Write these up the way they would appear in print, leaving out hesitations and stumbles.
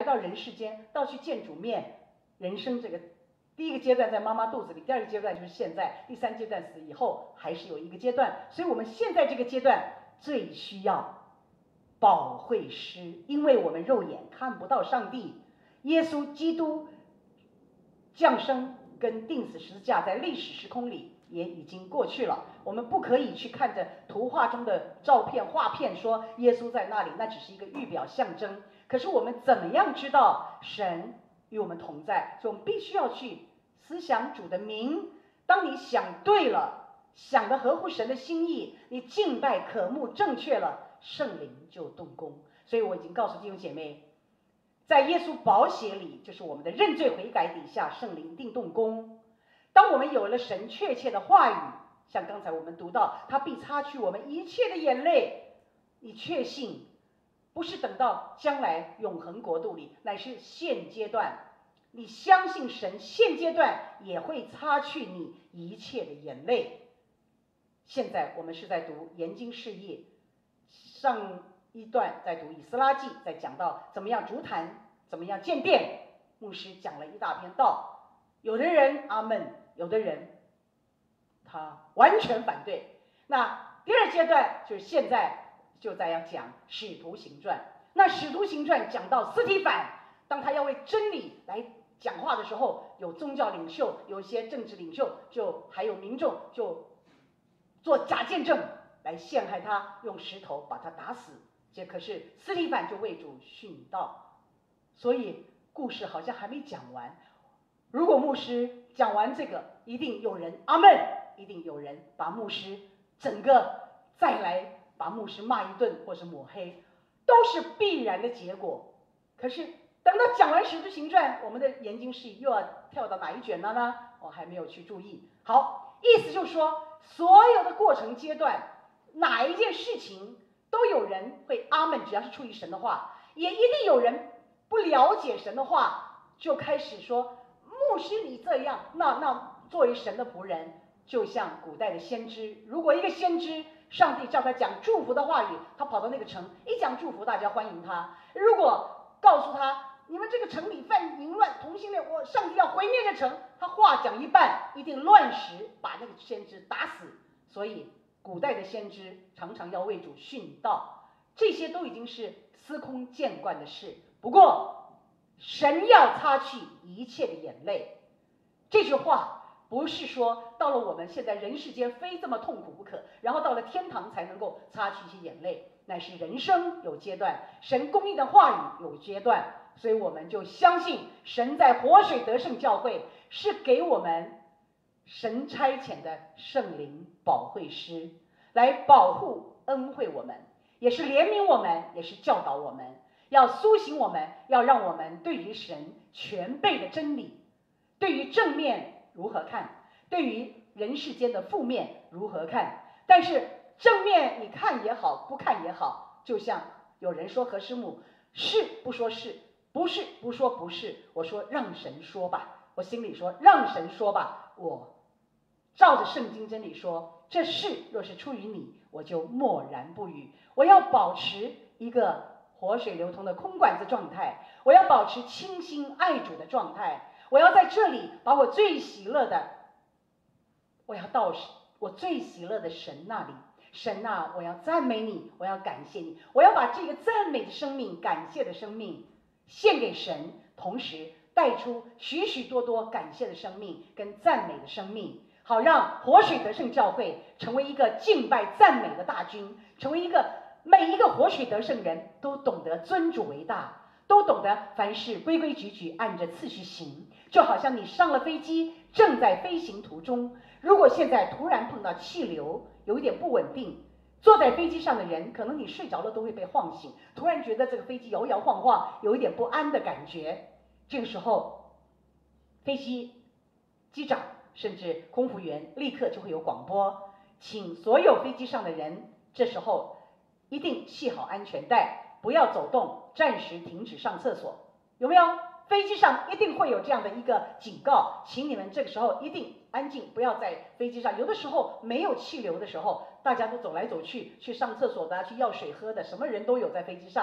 到人世间，到去见主面，人生这个第一个阶段在妈妈肚子里，第二个阶段就是现在，第三阶段死以后还是有一个阶段。所以我们现在这个阶段最需要保惠师，因为我们肉眼看不到上帝。耶稣基督降生跟钉死十字架在历史时空里也已经过去了，我们不可以去看着图画中的照片画片说耶稣在那里，那只是一个预表象征。可是我们怎么样知道神与我们同在？所以我们必须要去思想主的名。当你想对了，想的合乎神的心意，你敬拜渴慕正确了，圣灵就动工。所以我已经告诉弟兄姐妹，在耶稣宝血里，就是我们的认罪悔改底下，圣灵一定动工。当我们有了神确切的话语，像刚才我们读到，他必擦去我们一切的眼泪，你确信不是等到将来永恒国度里，乃是现阶段，你相信神现阶段也会擦去你一切的眼泪。现在我们是在读研经释义，上一段在读以斯拉记，在讲到怎么样筑坛，怎么样建殿，牧师讲了一大篇道，有的人阿门，有的人他完全反对。那第二阶段就是现在就在要讲使徒行传。那使徒行传讲到司提反，当他要为真理来讲话的时候，有宗教领袖，有一些政治领袖，就还有民众就做假见证来陷害他，用石头把他打死。可是司提反就为主殉道。所以故事好像还没讲完，如果牧师讲完这个，一定有人阿门，一定有人把牧师整个再来把牧师骂一顿或是抹黑，都是必然的结果。可是等到讲完使徒行传，我们的研经释义又要跳到哪一卷了呢？我还没有去注意。好，意思就是说，所有的过程阶段，哪一件事情都有人会阿门，只要是出于神的话，也一定有人不了解神的话，就开始说牧师你这样，那作为神的仆人，就像古代的先知，如果一个先知上帝叫他讲祝福的话语，他跑到那个城一讲祝福，大家欢迎他。如果告诉他你们这个城里犯淫乱同性恋，我上帝要毁灭这城，他话讲一半，一定乱时把那个先知打死。所以古代的先知常常要为主殉道，这些都已经是司空见惯的事。不过神要擦去一切的眼泪，这句话不是说到了我们现在人世间非这么痛苦不可，然后到了天堂才能够擦去一些眼泪，乃是人生有阶段，神公义的话语有阶段。所以我们就相信神在活水得胜教会是给我们神差遣的圣灵保惠师，来保护恩惠我们，也是怜悯我们，也是教导我们，要苏醒我们，要让我们对于神全备的真理，对于正面如何看，对于人世间的负面如何看。但是正面你看也好，不看也好，就像有人说何师母是不说是，不是不说不是，我说让神说吧，我心里说让神说吧，我照着圣经真理说，这事若是出于你，我就默然不语。我要保持一个活水流通的空管子状态，我要保持清心爱主的状态，我要在这里把我最喜乐的，我要到我最喜乐的神那里。神啊，我要赞美你，我要感谢你，我要把这个赞美的生命、感谢的生命献给神，同时带出许许多多感谢的生命跟赞美的生命，好让活水得胜教会成为一个敬拜赞美的大军，成为一个每一个活水得胜人都懂得尊主为大，都懂得凡事规规矩矩按着次序行。就好像你上了飞机，正在飞行途中，如果现在突然碰到气流有一点不稳定，坐在飞机上的人可能你睡着了都会被晃醒，突然觉得这个飞机摇摇晃晃，有一点不安的感觉。这个时候机长甚至空服员立刻就会有广播，请所有飞机上的人这时候一定系好安全带，不要走动，暂时停止上厕所。有没有？飞机上一定会有这样的一个警告，请你们这个时候一定安静，不要在飞机上。有的时候没有气流的时候，大家都走来走去，去上厕所的，去要水喝的，什么人都有在飞机上。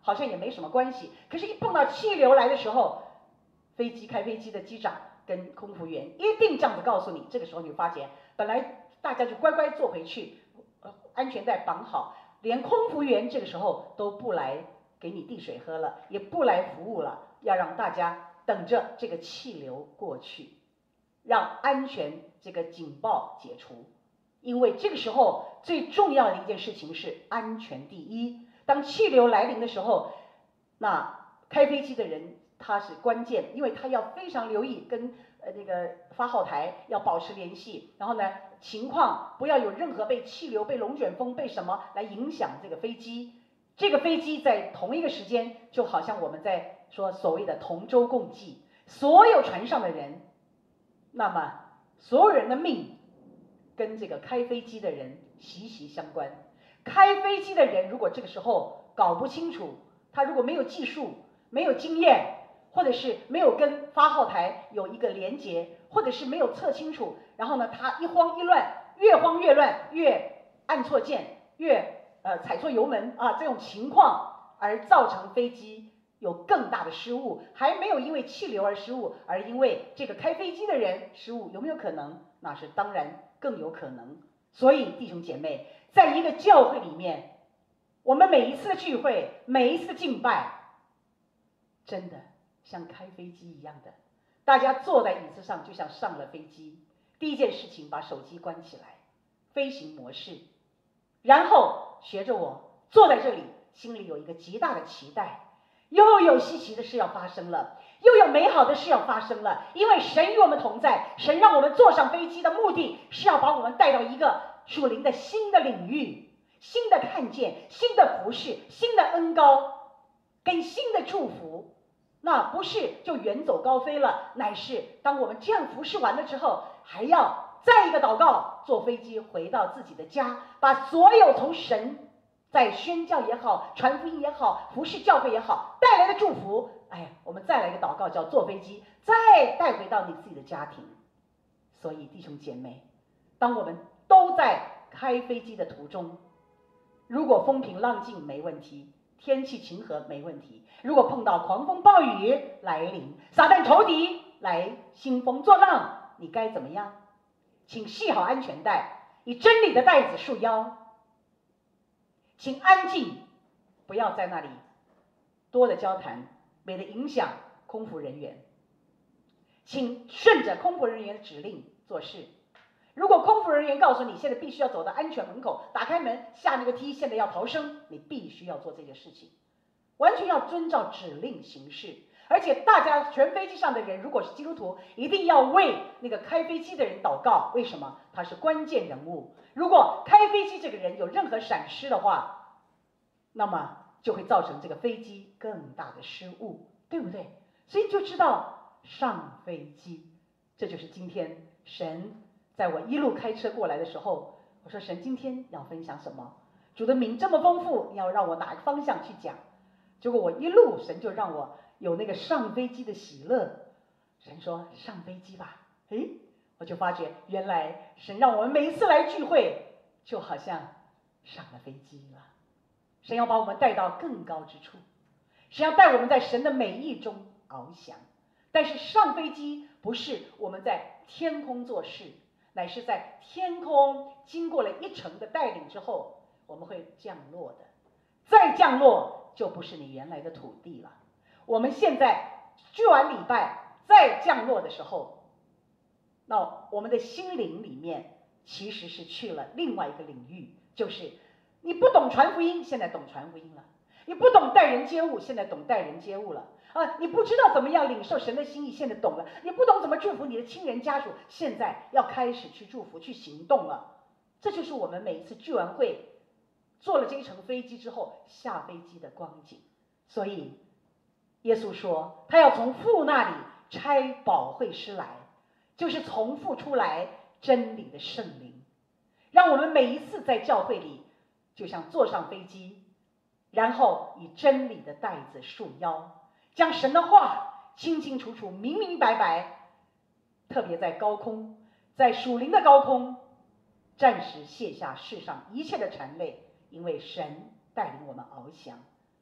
好像也没什么关系。可是，一碰到气流来的时候，开飞机的机长跟空服员一定这样子告诉你。这个时候你会发现，本来大家就乖乖坐回去，安全带绑好，连空服员这个时候都不来给你递水喝了，也不来服务了，要让大家等着这个气流过去，让安全这个警报解除。因为这个时候最重要的一件事情是安全第一。当气流来临的时候，那开飞机的人他是关键，因为他要非常留意跟那个发号台要保持联系，然后呢情况不要有任何被气流、被龙卷风、被什么来影响这个飞机。这个飞机在同一个时间，就好像我们在说所谓的同舟共济，所有船上的人，那么所有人的命跟这个开飞机的人息息相关。开飞机的人如果这个时候搞不清楚，他如果没有技术、没有经验，或者是没有跟发号台有一个连结，或者是没有测清楚，然后呢他一慌一乱，越慌越乱，越按错键，越踩错油门啊，这种情况而造成飞机有更大的失误，还没有因为气流而失误，而因为这个开飞机的人失误，有没有可能？那是当然更有可能。所以弟兄姐妹，在一个教会里面，我们每一次的聚会，每一次的敬拜，真的像开飞机一样的，大家坐在椅子上就像上了飞机。第一件事情，把手机关起来，飞行模式，然后学着我坐在这里，心里有一个极大的期待，又有稀奇的事要发生了，又有美好的事要发生了。因为神与我们同在，神让我们坐上飞机的目的是要把我们带到一个属灵的新的领域，新的看见，新的服侍，新的恩膏跟新的祝福。那不是就远走高飞了，乃是当我们这样服侍完了之后，还要再一个祷告，坐飞机回到自己的家，把所有从神在宣教也好、传福音也好、服侍教会也好带来的祝福，我们再来一个祷告，叫坐飞机再带回到你自己的家庭。所以弟兄姐妹，当我们都在开飞机的途中，如果风平浪静没问题，天气晴和没问题，如果碰到狂风暴雨来临，撒旦仇敌来兴风作浪，你该怎么样？请系好安全带，以真理的带子束腰，请安静，不要在那里多的交谈，免得影响空服人员。请顺着空服人员的指令做事。如果空服人员告诉你现在必须要走到安全门口，打开门下那个梯，现在要逃生，你必须要做这件事情，完全要遵照指令行事。而且大家全飞机上的人，如果是基督徒，一定要为那个开飞机的人祷告。为什么？他是关键人物。如果开飞机这个人有任何闪失的话，那么就会造成这个飞机更大的失误，对不对？所以就知道上飞机，这就是今天神在我一路开车过来的时候，我说神今天要分享什么？主的名这么丰富，你要让我哪个方向去讲？结果我一路神就让我有那个上飞机的喜乐。神说上飞机吧，我就发觉原来神让我们每一次来聚会，就好像上了飞机了。神要把我们带到更高之处，神要带我们在神的美意中翱翔。但是上飞机不是我们在天空做事，乃是在天空经过了一程的带领之后，我们会降落的。再降落就不是你原来的土地了。我们现在聚完礼拜再降落的时候，那我们的心灵里面其实是去了另外一个领域，就是你不懂传福音，现在懂传福音了；你不懂待人接物，现在懂待人接物了。你不知道怎么样领受神的心意，现在懂了；你不懂怎么祝福你的亲人家属，现在要开始去祝福、去行动了。这就是我们每一次聚完会，坐了这一程飞机之后下飞机的光景。所以耶稣说他要从父那里差保惠师来，就是从父出来真理的圣灵，让我们每一次在教会里就像坐上飞机，然后以真理的带子束腰，将神的话清清楚楚、明明白白，特别在高空，在属灵的高空，暂时卸下世上一切的缠累，因为神带领我们翱翔。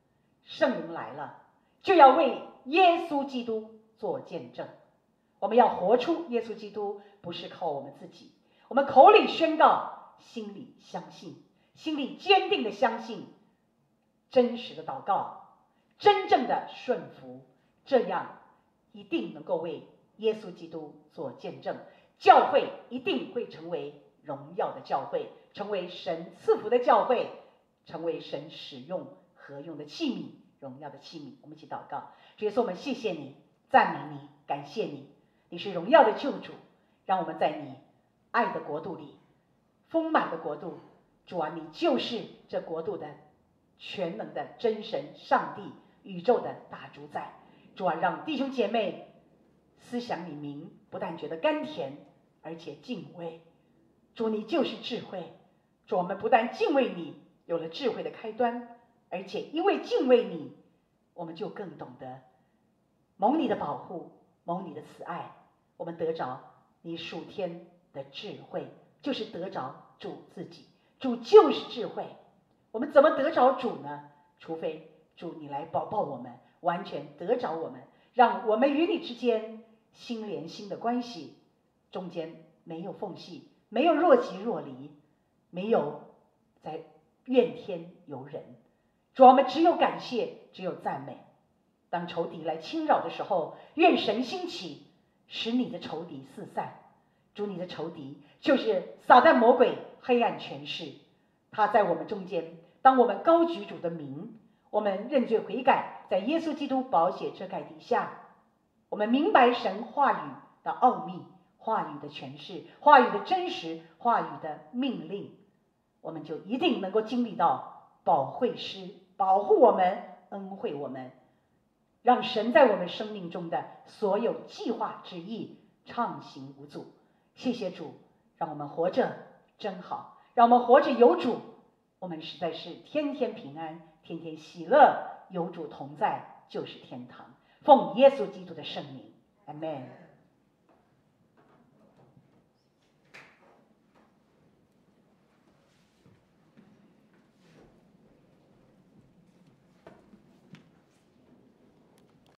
圣灵来了，就要为耶稣基督做见证。我们要活出耶稣基督，不是靠我们自己，我们口里宣告，心里相信，心里坚定的相信，真实的祷告，真正的顺服，这样一定能够为耶稣基督做见证。教会一定会成为荣耀的教会，成为神赐福的教会，成为神使用合用的器皿，荣耀的器皿。我们一起祷告。主耶稣，我们谢谢你，赞美你，感谢你，你是荣耀的救主，让我们在你爱的国度里，丰满的国度。主啊，你就是这国度的全能的真神上帝，宇宙的大主宰。主啊，让弟兄姐妹思想你名，不但觉得甘甜，而且敬畏。主，你就是智慧。主，我们不但敬畏你，有了智慧的开端，而且因为敬畏你，我们就更懂得蒙你的保护，蒙你的慈爱，我们得着你属天的智慧，就是得着主自己。主就是智慧。我们怎么得着主呢？除非主你来保我们，完全得着我们，让我们与你之间心连心的关系，中间没有缝隙，没有若即若离，没有在怨天尤人。主，我们只有感谢，只有赞美。当仇敌来侵扰的时候，愿神兴起，使你的仇敌四散。主，你的仇敌就是撒旦魔鬼，黑暗权势，他在我们中间。当我们高举主的名，我们认罪悔改，在耶稣基督宝血遮盖底下，我们明白神话语的奥秘，话语的诠释，话语的真实，话语的命令，我们就一定能够经历到保惠师保护我们，恩惠我们，让神在我们生命中的所有计划旨意畅行无阻。谢谢主，让我们活着真好，让我们活着有主，我们实在是天天平安，天天喜乐，有主同在就是天堂。奉耶稣基督的圣名，阿们。